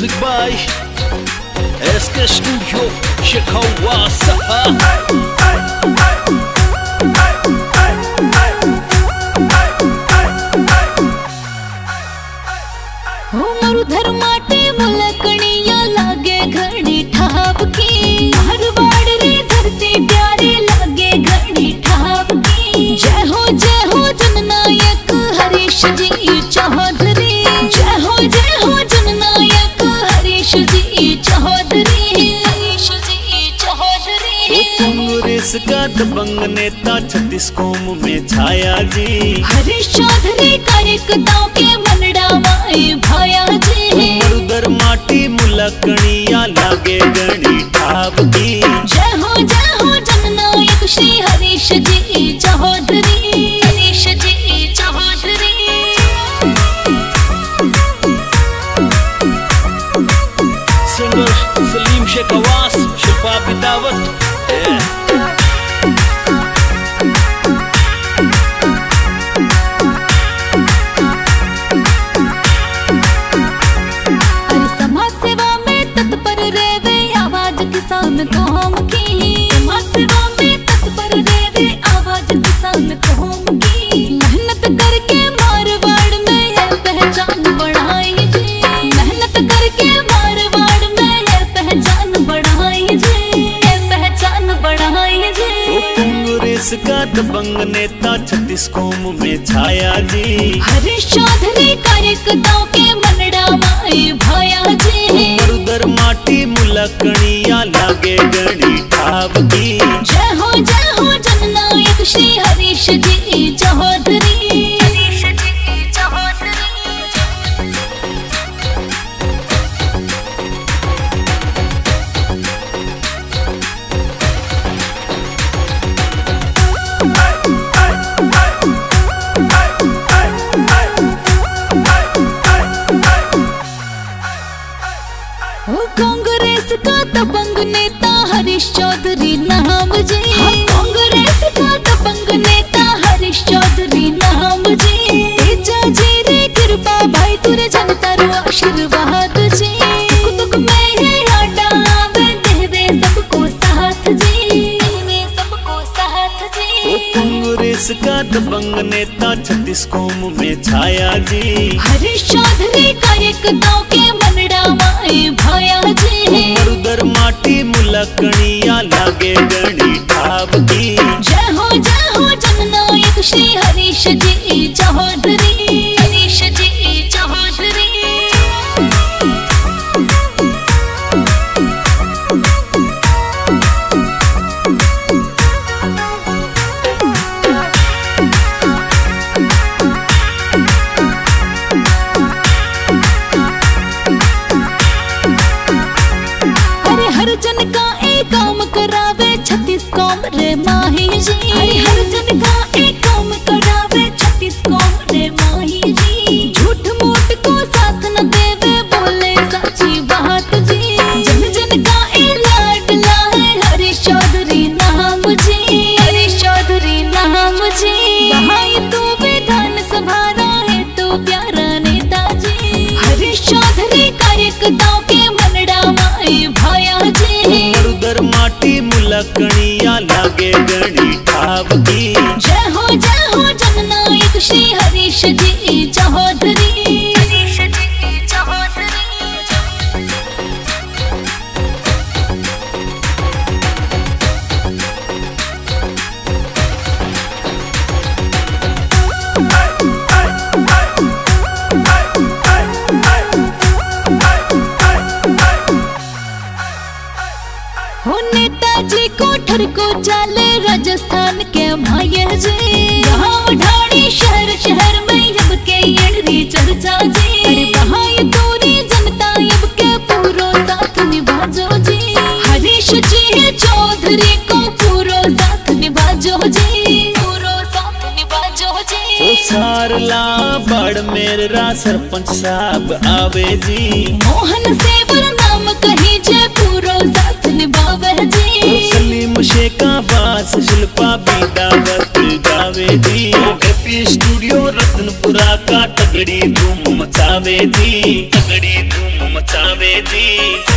Music by SK Studio Shikawasa. Marudhar माटे मुलकणिया लागे घड़ी ठाप की हरवाड़ रे धरती प्यारी लागे घड़ी ठाप की। जय हो जननायक हरीश जी चौधरी। जय हो जननायक हरीश जी चौधरी। हरीश जी चौधरी। कांग्रेस का दबंग नेता 36 कौम में छाया जी। हरीश चौधरी कार्यकर्ताओं के मनड़ा माए भाया जी। मरुधर माटी मुलकणिया लागे गणी ठाप की। जय हो जननायक श्री हरीश जी चौधरी। हरीश जी चौधरी। सिंगर सलीम शेखवास शिल्पा बिदावत। किसान कौम की समाज सेवा में तत्पर देवे आवाज किसान कौम की। मेहनत करके मारवाड़ में ये पहचान बढ़ाई जी। मेहनत करके मारवाड़ में ये पहचान बढ़ाई जी। ये पहचान बढ़ाई जी। कांग्रेस का दबंग नेता 36 कौम में छाया जी। हरीश चौधरी कार्यकर्ताओं के मनड़ा माए भाया जी। मरुधर माटी मुलकणिया लागे गणी ठाप की। जय हो जननायक श्री हरीश जी चौधरी। हरीश जी चौधरी। कांग्रेस का दबंग नेता हरीश चौधरी नाम जी। कांग्रेस का दबंग नेता हरीश चौधरी नाम जी। तेजा जी रे कृपा भाई तुरे जनता रो आशीर्वाद जी। सुख दुख में ये आडा आवे देवे सबको साथ जी। देवे सबको साथ जी। कांग्रेस का दबंग नेता 36 कौम में छाया जी। हरीश चौधरी कार्यकर्ताओं के मनड़ा माए भाया जी। मरुधर माटी मुलकणिया लागे गणी ठाप की। जय हो जननायक श्री हरीश जी चौधरी। हरीश जी चौधरी। हर जन का एक काम करावे 36 कौम रे माही जी। हर जन का एक काम करावे 36 कौम रे माही जी। झूठ मूठ को साथ न देवे बोले सच्ची बात जी। जन जन का एक लाडला है हरीश चौधरी नाम जी। हरीश चौधरी नाम जी। भाई तू विधान सभा है तो प्यारा नेता जी। हरीश चौधरी कार्यकर्ताओं के मनड़ा माए भाया जी। मरुधर माटी मुलकणिया लागे गणी ठाप की। जय हो जननायक श्री हरीश जी चौधरी। हरीश जी चौधरी। हो नेताजी कोठर को चाले राजस्थान के माये जी। गाँव ढाणी शहर में अब के येड़ी चर्चा जी। अरे बहाय दूरी जनता अब के पूरो साथ निभाजो जी। हरीश जी चौधरी को पूरो साथ निभाजो जी। पूरो साथ निभाजो जी। सारला बाड़मेर रा सरपंच साहब आवे जी। मोहन सेवर नाम कही जे पूरो साथ निभावे जी। सलीम शेखवास शिल्पा बिदावत गावे जी। एपी स्टूडियो रतनपुरा का तगड़ी धूम मचावे जी। तगड़ी धूम मचावे जी।